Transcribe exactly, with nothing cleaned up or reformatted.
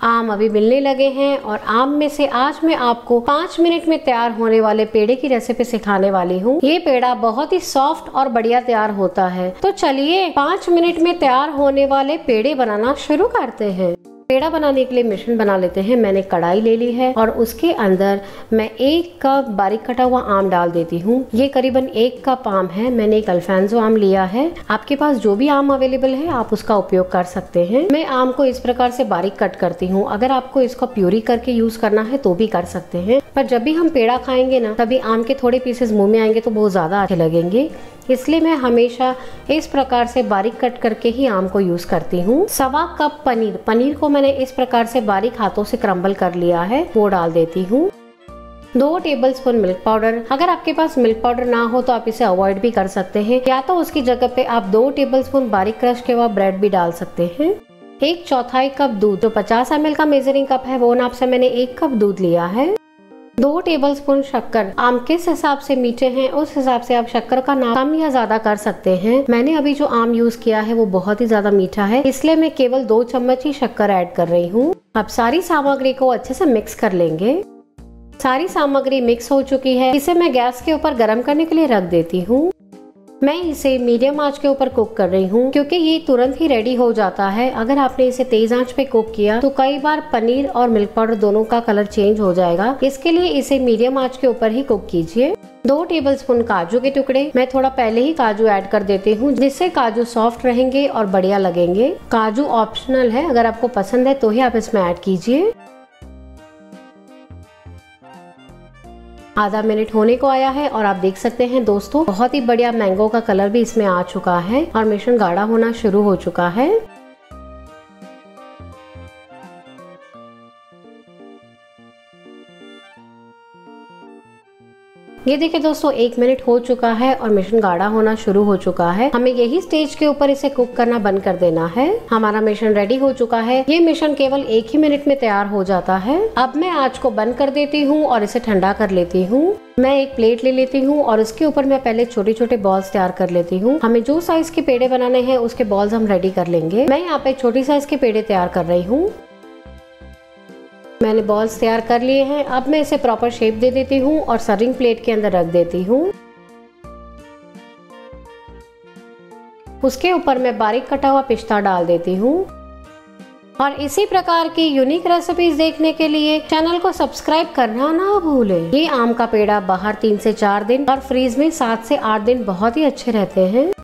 आम अभी मिलने लगे हैं और आम में से आज मैं आपको पाँच मिनट में तैयार होने वाले पेड़े की रेसिपी सिखाने वाली हूँ। ये पेड़ा बहुत ही सॉफ्ट और बढ़िया तैयार होता है। तो चलिए पाँच मिनट में तैयार होने वाले पेड़े बनाना शुरू करते हैं। पेड़ा बनाने के लिए मिश्रण बना लेते हैं। मैंने कढ़ाई ले ली है और उसके अंदर मैं एक कप बारीक कटा हुआ आम डाल देती हूँ। ये करीबन एक कप आम है। मैंने एक अल्फांसो आम लिया है। आपके पास जो भी आम अवेलेबल है आप उसका उपयोग कर सकते हैं। मैं आम को इस प्रकार से बारीक कट करती हूँ। अगर आपको इसको प्यूरी करके यूज करना है तो भी कर सकते हैं, पर जब भी हम पेड़ा खाएंगे ना तभी आम के थोड़े पीसेस मुंह में आएंगे तो बहुत ज्यादा अच्छे लगेंगे। इसलिए मैं हमेशा इस प्रकार से बारीक कट करके ही आम को यूज करती हूँ। सवा कप पनीर पनीर को मैंने इस प्रकार से बारीक हाथों से क्रम्बल कर लिया है, वो डाल देती हूँ। दो टेबलस्पून मिल्क पाउडर। अगर आपके पास मिल्क पाउडर ना हो तो आप इसे अवॉइड भी कर सकते हैं, या तो उसकी जगह पे आप दो टेबलस्पून बारीक क्रश किया हुआ ब्रेड भी डाल सकते हैं। एक चौथाई कप दूध, जो पचास एम एल का मेजरिंग कप है वो नाप से मैंने एक कप दूध लिया है। दो टेबलस्पून शक्कर। आम किस हिसाब से मीठे हैं उस हिसाब से आप शक्कर का नाप कम या ज्यादा कर सकते हैं। मैंने अभी जो आम यूज किया है वो बहुत ही ज्यादा मीठा है, इसलिए मैं केवल दो चम्मच ही शक्कर ऐड कर रही हूँ। अब सारी सामग्री को अच्छे से मिक्स कर लेंगे। सारी सामग्री मिक्स हो चुकी है। इसे मैं गैस के ऊपर गर्म करने के लिए रख देती हूँ। मैं इसे मीडियम आंच के ऊपर कुक कर रही हूँ क्योंकि ये तुरंत ही रेडी हो जाता है। अगर आपने इसे तेज आंच पे कुक किया तो कई बार पनीर और मिल्क पाउडर दोनों का कलर चेंज हो जाएगा। इसके लिए इसे मीडियम आंच के ऊपर ही कुक कीजिए। दो टेबलस्पून काजू के टुकड़े। मैं थोड़ा पहले ही काजू ऐड कर देती हूँ जिससे काजू सॉफ्ट रहेंगे और बढ़िया लगेंगे। काजू ऑप्शनल है, अगर आपको पसंद है तो ही आप इसमें ऐड कीजिए। आधा मिनट होने को आया है और आप देख सकते हैं दोस्तों बहुत ही बढ़िया मैंगो का कलर भी इसमें आ चुका है और मिश्रण गाढ़ा होना शुरू हो चुका है। ये देखिए दोस्तों एक मिनट हो चुका है और मिश्रण गाढ़ा होना शुरू हो चुका है। हमें यही स्टेज के ऊपर इसे कुक करना बंद कर देना है। हमारा मिश्रण रेडी हो चुका है। ये मिश्रण केवल एक ही मिनट में तैयार हो जाता है। अब मैं आंच को बंद कर देती हूँ और इसे ठंडा कर लेती हूँ। मैं एक प्लेट ले लेती हूँ और इसके ऊपर मैं पहले छोटे छोटे बॉल्स तैयार कर लेती हूँ। हमें जो साइज के पेड़े बनाने हैं उसके बॉल्स हम रेडी कर लेंगे। मैं यहाँ पे छोटी साइज के पेड़े तैयार कर रही हूँ। मैंने बॉल्स तैयार कर लिए हैं। अब मैं इसे प्रॉपर शेप दे देती हूँ और सर्विंग प्लेट के अंदर रख देती हूँ। उसके ऊपर मैं बारीक कटा हुआ पिस्ता डाल देती हूँ। और इसी प्रकार की यूनिक रेसिपीज देखने के लिए चैनल को सब्सक्राइब करना ना भूलें। ये आम का पेड़ा बाहर तीन से चार दिन और फ्रीज में सात से आठ दिन बहुत ही अच्छे रहते हैं।